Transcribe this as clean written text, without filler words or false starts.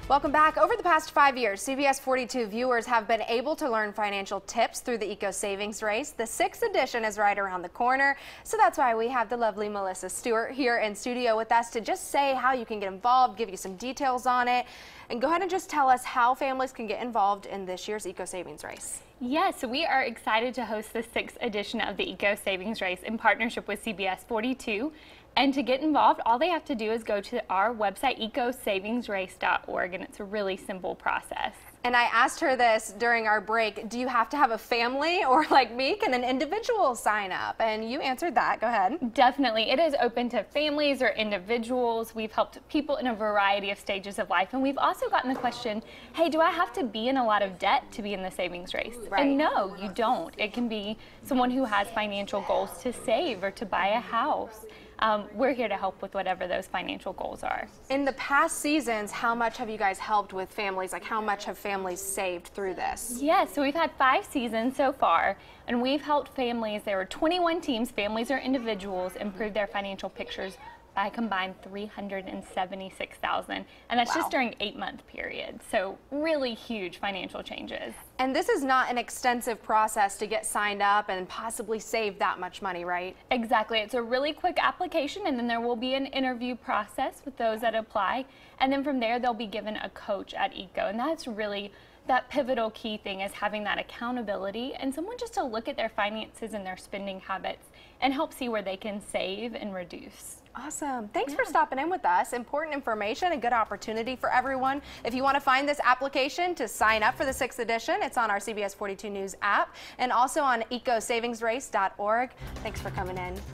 Welcome back. Over the past 5 years, CBS 42 viewers have been able to learn financial tips through the eCO Savings Race. The 6th edition is right around the corner, so that's why we have the lovely Melissa Stewart here in studio with us to just say how you can get involved, give you some details on it, and go ahead and just tell us how families can get involved in this year's eCO Savings Race. Yes, so we are excited to host the 6th edition of the eCO Savings Race in partnership with CBS 42. And to get involved, all they have to do is go to our website, ecosavingsrace.org, and it's a really simple process. And I asked her this during our break, do you have to have a family, or like me, can an individual sign up? And you answered that. Go ahead. Definitely. It is open to families or individuals. We've helped people in a variety of stages of life. And we've also gotten the question, hey, do I have to be in a lot of debt to be in the savings race? Right. And no, you don't. It can be someone who has financial goals to save or to buy a house. We're here to help with whatever those financial goals are. In the past seasons, how much have you guys helped with families? Like, how much have families saved through this? Yes, so we've had 5 seasons so far, and we've helped families. There were 21 teams, families or individuals, improve their financial pictures by a combined $376,000, and that's just during 8-month period. So really huge financial changes. And this is not an extensive process to get signed up and possibly save that much money, right? Exactly. It's a really quick application, and then there will be an interview process with those that apply, and then from there they'll be given a coach at eCO, and that's really that pivotal key thing, is having that accountability and someone just to look at their finances and their spending habits and help see where they can save and reduce. Awesome. Thanks for stopping in with us. Important information, a good opportunity for everyone. If you want to find this application to sign up for the 6th edition, it's on our CBS 42 News app and also on ecosavingsrace.org. Thanks for coming in.